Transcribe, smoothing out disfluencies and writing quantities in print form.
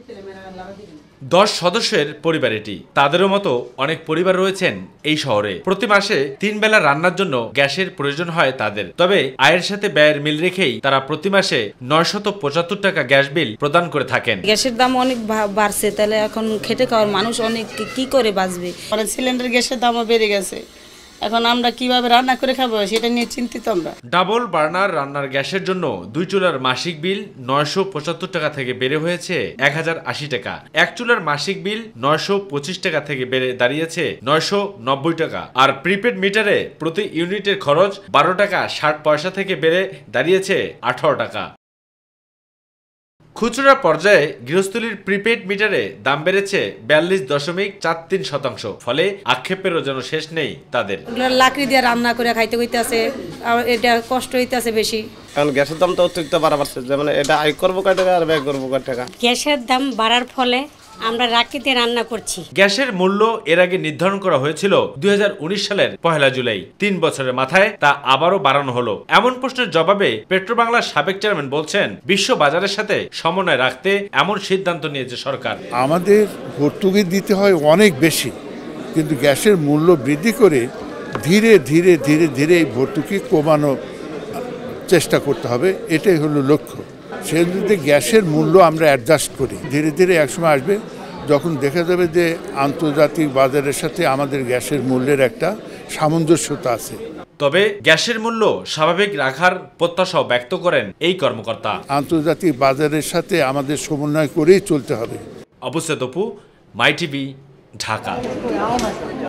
10 সদস্যের পরিবার এটি। তাদেরও মতো অনেক পরিবার রয়েছেন এই শহরে। প্রতি মাসে 3 বেলা রান্নার জন্য গ্যাসের প্রয়োজন হয় তাদের। তবে আয়ের সাথে ব্যয়ের মিল রেখেই তারা প্রতি মাসে 975 টাকা গ্যাস বিল প্রদান করে থাকেন। গ্যাসের দাম অনেক বাড়ছে, তাহলে এখন খেটে খাওয়ার মানুষ অনেক কি করে বাঁচবে। সিলিন্ডার গ্যাসের দামও বেড়ে গেছে, এখন আমরা কিভাবে রান্না করে খাবো সেটা নিয়ে চিন্তিত আমরা। ডাবল বার্নার রান্নার গ্যাসের জন্য 2 চুলার মাসিক বিল 975 টাকা থেকে বেড়ে হয়েছে 1080 টাকা। 1 চুলার মাসিক বিল 925 টাকা থেকে বেড়ে দাঁড়িয়েছে 990 টাকা। আর প্রিপেড মিটারে প্রতি ইউনিটের খরচ 12 টাকা 60 পয়সা থেকে বেড়ে দাঁড়িয়েছে 18 টাকা। খুচরা পর্যায়ে গৃহস্থলীর প্রিপেড মিটারে দাম বেড়েছে 42.43%। ফলে আক্ষেপেরও যেন শেষ নেই তাদের। লাকড়ি দিয়ে রান্না করে খাইতে হইতেছে, এটা কষ্ট হইতেছে বেশি। কারণ গ্যাসের দাম তো অতিরিক্ত বাড়া বাড়ছে, যেমন এটা আয় করবো কয় টাকা আর ব্যয় করবো কয় টাকা। গ্যাসের দাম বাড়ার ফলে আমরা রাখিতে রান্না করছি। গ্যাসের মূল্য এর আগে নির্ধারণ করা হয়েছিল 2019 সালের 1 জুলাই। 3 বছরের মাথায় তা আবারও বাড়ানো হলো। এমন প্রশ্নের জবাবে পেট্রোবাংলার সাবেক চেয়ারম্যান বলছেন, বিশ্ব বাজারের সাথে সমন্বয় রাখতে এমন সিদ্ধান্ত নিয়েছে সরকার। আমাদের ভর্তুকি দিতে হয় অনেক বেশি, কিন্তু গ্যাসের মূল্য বৃদ্ধি করে ধীরে ধীরে ধীরে ধীরে এই ভর্তুকি কমানোর চেষ্টা করতে হবে, এটাই হলো লক্ষ্য। সেজন্য গ্যাসের মূল্য আমরা অ্যাডজাস্ট করি। ধীরে ধীরে একসময় আসবে যখন দেখা যাবে যে আন্তর্জাতিক বাজারের সাথে আমাদের গ্যাসের মূল্যের একটা সামঞ্জস্যতা আছে। তবে গ্যাসের মূল্য স্বাভাবিক রাখার প্রত্যাশাও ব্যক্ত করেন এই কর্মকর্তা। আন্তর্জাতিক বাজারের সাথে আমাদের সমন্বয় করেই চলতে হবে। অবশ্যই তপু, মাই টিভি, ঢাকা।